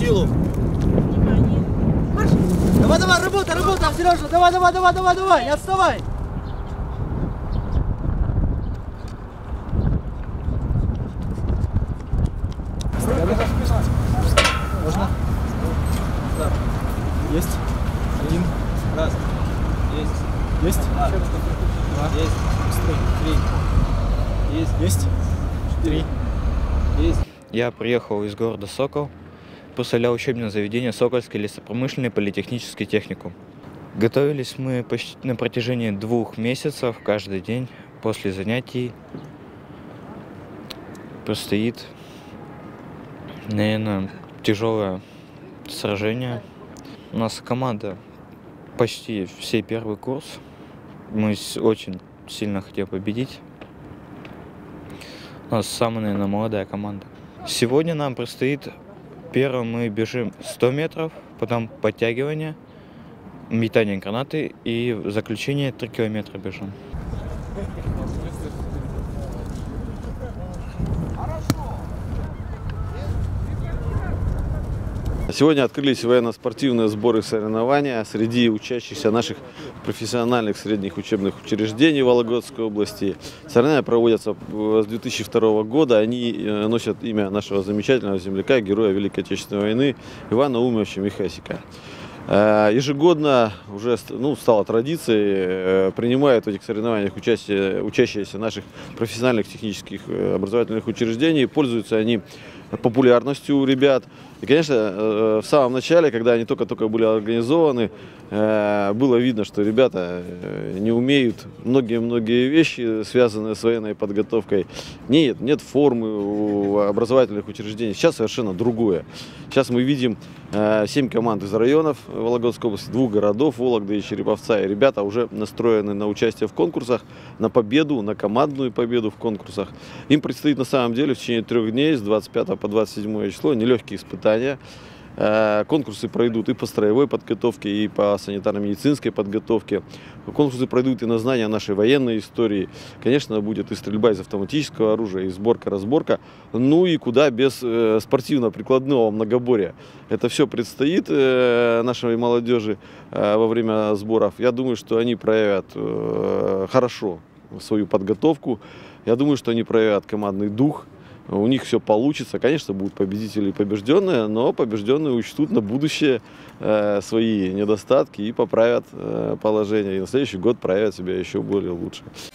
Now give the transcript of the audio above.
силу. Давай, давай, работай, работай, Сережа, давай, давай, давай, давай, давай, не отставай. Можно? Да. Есть. Один. Раз. Есть. Есть. Два. Есть. Три. Есть. Есть. Четыре. Есть. Я приехал из города Сокол, представлял учебное заведение Сокольский лесопромышленный политехнический техникум. Готовились мы почти на протяжении 2 месяцев, каждый день после занятий. Предстоит, наверное, тяжелое сражение. У нас команда почти все первый курс. Мы очень сильно хотим победить. У нас самая, наверное, молодая команда. Сегодня нам предстоит, первым мы бежим 100 метров, потом подтягивание, метание гранаты и в заключение 3 километра бежим. Сегодня открылись военно-спортивные сборы и соревнования среди учащихся наших профессиональных средних учебных учреждений Вологодской области. Соревнования проводятся с 2002 года. Они носят имя нашего замечательного земляка, героя Великой Отечественной войны Ивана Наумовича Михасика. Ежегодно уже стало традицией, принимают в этих соревнованиях учащиеся наших профессиональных технических образовательных учреждений. Пользуются они популярностью у ребят. И, конечно, в самом начале, когда они только-только были организованы, было видно, что ребята не умеют многие вещи, связанные с военной подготовкой. Нет формы у образовательных учреждений. Сейчас совершенно другое. Сейчас мы видим 7 команд из районов Вологодской области, 2 городов, Вологды и Череповца. И ребята уже настроены на участие в конкурсах, на победу, на командную победу в конкурсах. Им предстоит на самом деле в течение 3 дней, с 25 по 27 число, нелегкие испытания. Конкурсы пройдут и по строевой подготовке, и по санитарно-медицинской подготовке. Конкурсы пройдут и на знания нашей военной истории. Конечно, будет и стрельба из автоматического оружия, и сборка-разборка. Ну и куда без спортивно-прикладного многоборья. Это все предстоит нашей молодежи во время сборов. Я думаю, что они проявят хорошо свою подготовку. Я думаю, что они проявят командный дух. У них все получится. Конечно, будут победители и побежденные, но побежденные учтут на будущее свои недостатки и поправят положение. И на следующий год проявят себя еще более лучше.